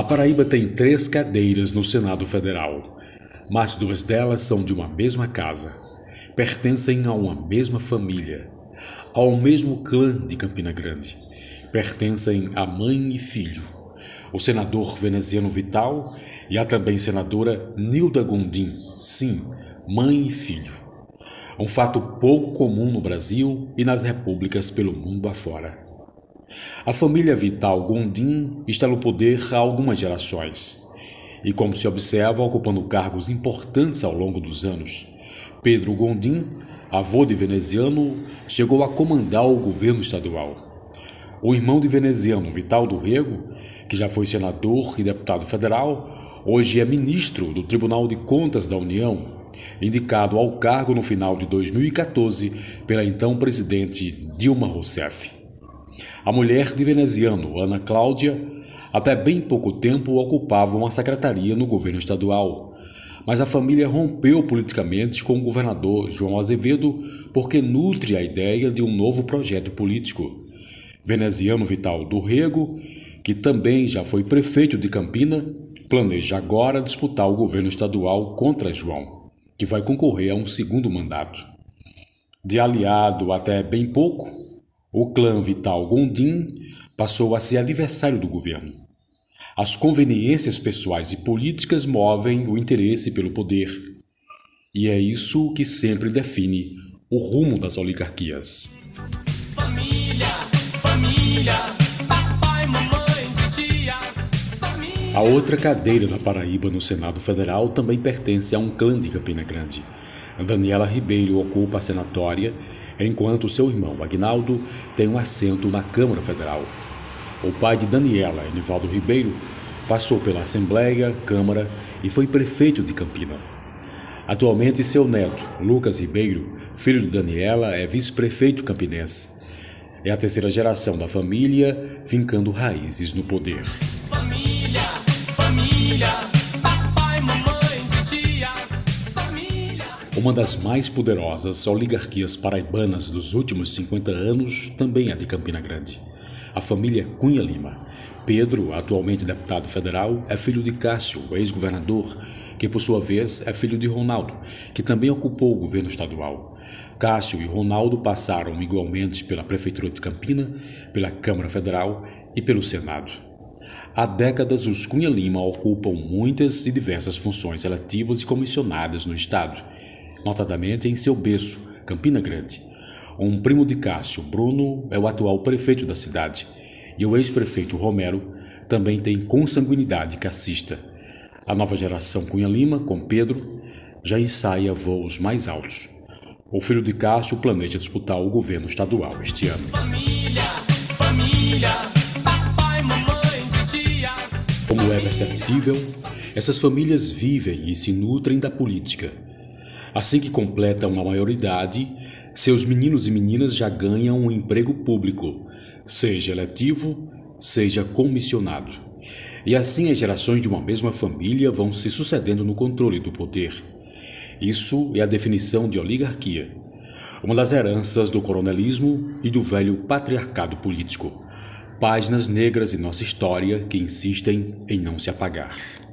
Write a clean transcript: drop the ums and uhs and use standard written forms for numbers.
Paraíba tem 3 cadeiras no Senado Federal, mas 2 delas são de uma mesma casa, pertencem a uma mesma família, ao mesmo clã de Campina Grande, pertencem a mãe e filho, o senador Veneziano Vital e a também senadora Nilda Gondim, sim, mãe e filho. Um fato pouco comum no Brasil e nas repúblicas pelo mundo afora. A família Vital Gondim está no poder há algumas gerações e, como se observa, ocupando cargos importantes ao longo dos anos. Pedro Gondim, avô de Veneziano, chegou a comandar o governo estadual. O irmão de Veneziano, Vital do Rego, que já foi senador e deputado federal, hoje é ministro do Tribunal de Contas da União, indicado ao cargo no final de 2014 pela então presidente Dilma Rousseff. A mulher de Veneziano, Ana Cláudia, até bem pouco tempo ocupava uma secretaria no governo estadual, mas a família rompeu politicamente com o governador João Azevedo porque nutre a ideia de um novo projeto político. Veneziano Vital do Rego, que também já foi prefeito de Campina, planeja agora disputar o governo estadual contra João, que vai concorrer a um segundo mandato. De aliado até bem pouco, o clã Vital Gondim passou a ser adversário do governo. As conveniências pessoais e políticas movem o interesse pelo poder. E é isso que sempre define o rumo das oligarquias. Família, família, papai, mamãe, tia, família. A outra cadeira da Paraíba no Senado Federal também pertence a um clã de Campina Grande. Daniela Ribeiro ocupa a senatória, enquanto seu irmão Agnaldo tem um assento na Câmara Federal. O pai de Daniela, Enivaldo Ribeiro, passou pela Assembleia, Câmara e foi prefeito de Campina. Atualmente, seu neto, Lucas Ribeiro, filho de Daniela, é vice-prefeito campinense. É a terceira geração da família, fincando raízes no poder. Família, família, papai, mamãe, tia, família. Uma das mais poderosas oligarquias paraibanas dos últimos 50 anos também é de Campina Grande. A família Cunha Lima. Pedro, atualmente deputado federal, é filho de Cássio, ex-governador, que por sua vez é filho de Ronaldo, que também ocupou o governo estadual. Cássio e Ronaldo passaram igualmente pela Prefeitura de Campina, pela Câmara Federal e pelo Senado. Há décadas, os Cunha Lima ocupam muitas e diversas funções eletivas e comissionadas no estado, notadamente em seu berço, Campina Grande. Um primo de Cássio, Bruno, é o atual prefeito da cidade, e o ex-prefeito Romero também tem consanguinidade cassista. A nova geração Cunha Lima, com Pedro, já ensaia voos mais altos. O filho de Cássio planeja disputar o governo estadual este ano. Família, família, papai, mamãe, tia. Como é perceptível, essas famílias vivem e se nutrem da política. Assim que completam a maioridade, seus meninos e meninas já ganham um emprego público, seja eletivo, seja comissionado. E assim as gerações de uma mesma família vão se sucedendo no controle do poder. Isso é a definição de oligarquia, uma das heranças do coronelismo e do velho patriarcado político. Páginas negras em nossa história que insistem em não se apagar.